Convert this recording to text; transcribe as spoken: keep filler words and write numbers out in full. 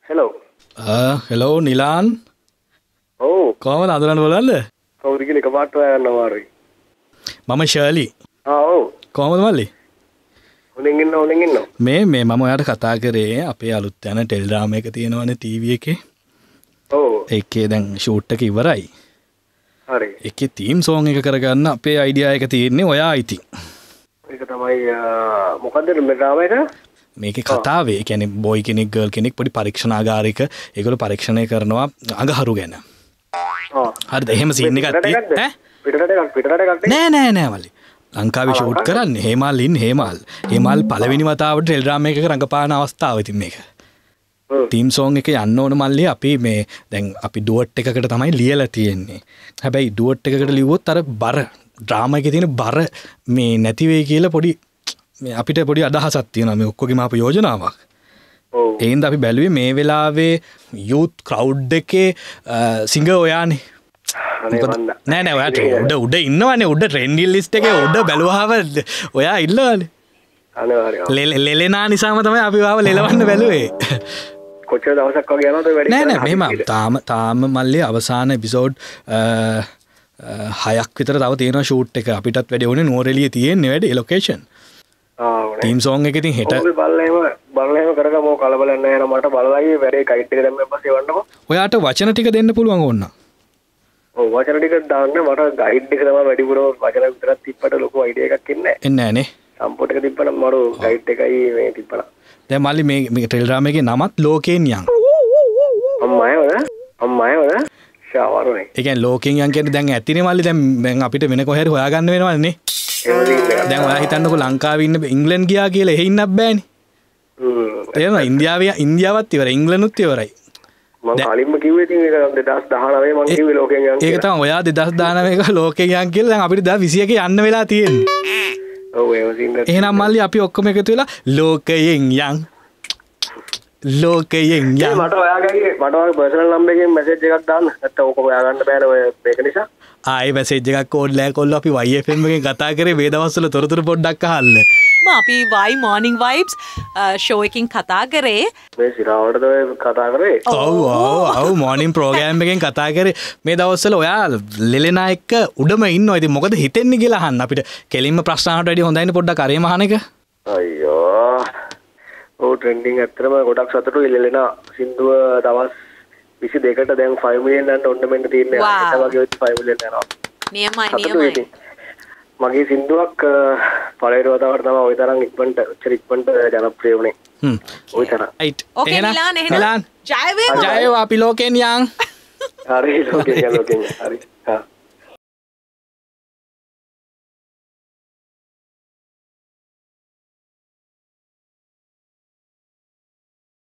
hello ආ hello Nilan ඔව් කොහමද අදලන්න බලන්න කවුද කියලා එකපාරට හොයාගන්න අමාරුයි මම ශර්ලි ආ ඔව් කොහමද මල්ලි හොඳින් ඉන්න හොඳින් ඉන්න මේ මේ මම ඔයාලට කතා කරේ අපේ අලුත් යන ටෙලිග්‍රෑම් එක තියෙනවනේ ටීවී එකේ ඔව් ඒකේ දැන් ෂූට් එක ඉවරයි හරි ඒකේ තීම් සෝං එක කරගන්න අපේ අයිඩියා එක තියෙන්නේ ඔයා ඉතින් ඒක තමයි මොකද්ද මේ ඩ්‍රාමා එක මේකේ කතාවේ ඒ කියන්නේ බොයි කෙනෙක් ගර්ල් කෙනෙක් පොඩි පරීක්ෂණාගාරයක ඒගොල්ලෝ පරීක්ෂණය කරනවා අඟහරු ගැන ආ හරිද එහෙම සීන් එකක් තියෙන්නේ ඈ පිටරට එකක් පිටරට එකක් නෑ නෑ නෑ මල්ලි ලංකාවේ ෂූට් කරන්නේ හේමල් ඉන්න හේමල් හේමල් පළවෙනි වතාවට ටෙලිග්‍රෑම් එකක රඟපාන අවස්ථාව ඉතින් මේක තීම් සෝං එක යන්න ඕන මල්ලි අපි මේ දැන් අපි ඩුවට් එකකට තමයි ලියලා තියෙන්නේ හැබැයි ඩුවට් එකකට ලිව්වොත් අර බර ඩ්‍රාමා එකේ තියෙන බර මේ නැති වෙයි කියලා පොඩි මේ අපිට පොඩි අදහසක් තියෙනවා මේ ඔක්කොගේම අපේ යෝජනාවක් ඔව් ඒ හින්දා අපි බැලුවේ මේ වෙලාවේ යූත් ක්‍රවුඩ් එකේ සිංගර් ඔයානේ නෑ නෑ ඔයාට උඩ උඩ ඉන්නවනේ උඩ ට්‍රෙන්ඩින් ලිස්ට් එකේ උඩ බැලුවාම ඔයා ඉන්නවනේ අනිවාර්යයෙන් ලෙලෙනා නිසාම තමයි අපි ආව ලෙලවන්න බැලුවේ කොච්චර දවසක් වගේ යනවද වැඩි නෑ නෑ මෙහෙම තාම තාම මල්ලි අවසාන එපිසෝඩ් හයක් විතර තව තියෙනවා ෂූට් එක අපිටත් වැඩි ඕනේ නෝරෙලියේ තියෙන්නේ වැඩි ලොකේෂන් ආ ඕනේ ටීම් සෝං එක ඉතින් හෙට අපි බලලේම බලලේම කරගමු කලබලක් නැහැ නම මට බලලාගේ වැඩේ කයිට් එක දැම්මම පස්සේ වන්නකො ඔයාට වචන ටික දෙන්න පුළුවන් ඕන ඔව් වචන ටික දාන්න මට ගයිඩ් එක තමයි වැඩිපුර වචන විතරක් තිබ්බට ලොකු අයිඩියා එකක් එන්නේ නැහැ එන්නේ නැහනේ සම්පූර්ණ එක තිබ්බනම් මරු ගයිඩ් එකයි මේ තිබ්බනම් දැන් මල්ලි මේ මේ ටෙලිග්‍රෑම් එකේ නමත් ලෝකෙන් යන් අම්මයවද අම්මයවද ෂාවරුනේ ඒ කියන්නේ ලෝකෙන් යන් කියන්නේ දැන් ඇතිනේ මල්ලි දැන් දැන් අපිට වෙන කොහේ හරි හොයාගන්න වෙනවනේ දැන් ඔයා හිතන්නකෝ ලංකාවේ ඉන්න ඉංග්ලන්ඩ් ගියා කියලා එහෙ ඉන්නත් බෑනේ හ්ම් තේරෙනවද ඉන්දියාවේ ඉන්දියාවත් ඉවරයි ඉංග්ලන්ඩ්ුත් ඉවරයි මම කලින්ම කිව්වේ ඉතින් ඒක දෙදාස් දහනවය මම කිව්වේ ලෝකෙන් යන් ඒක තමයි ඔයා දෙදාස් දහනවය එක ලෝකෙන් යන් කියලා දැන් අපිට දෙදාස් විසි එකේ යන්න වෙලා තියෙන්නේ ඔව් ඒක සිංගර් එහෙනම් මල්ලි අපි ඔක්කොම එකතු වෙලා ලෝකයෙන් යන් ලෝකයෙන් යන් මට ඔයාගේ මට ඔයාගේ පර්සනල් නම්බර් එකෙන් මැසේජ් එකක් දාන්න නැත්නම් ඕක හොයාගන්න බෑනේ ඔය මේක නිසා ආයේ මැසේජ් එකක් ඕන්ලයින් කොල්ල අපි Y F M එකෙන් කතා කරේ මේ දවස්වල තොරතුරු පොඩ්ඩක් අහන්න අපි Y Morning Vibes ෂෝ එකකින් කතා කරේ මේ සිරාවටද ඔය කතා කරේ ඔව් ඔව් ඔව් මොර්නින් ප්‍රෝග්‍රෑම් එකෙන් කතා කරේ මේ දවස්වල ඔයා ලෙලෙනා එක්ක උඩම ඉන්නවා ඉතින් මොකද හිතෙන්නේ කියලා අහන්න අපිට කෙලින්ම ප්‍රශ්න අහන්නට වැඩිය හොඳයිනේ පොඩ්ඩක් අරේම අහන එක අයියෝ ඔව් ට්‍රෙන්ඩින් ඇත්තටම ගොඩක් සතුටුයි ලෙලෙනා සින්දුව දවස් විසි දෙකට දැන් ෆයිව් මිලියන් යන ඔන්න මෙන්න තියෙන්නේ ඒක වගේ ෆයිව් මිලියන් යනවා නියමයි නියමයි මගේ සින්දුවක් පළවෙනි වතාවට තමයි ওই තරම් ඉක්මනට උච්චර ඉක්මනට ජනප්‍රිය වුණේ හ්ම් ওই තරම් රයිට් ඕකේ නිලාන් එහෙනම් ජය වේවා ජය වේවා අපි ලෝකෙන් යන් හරි ලෝකෙන් යන් ලෝකෙන් හරි හා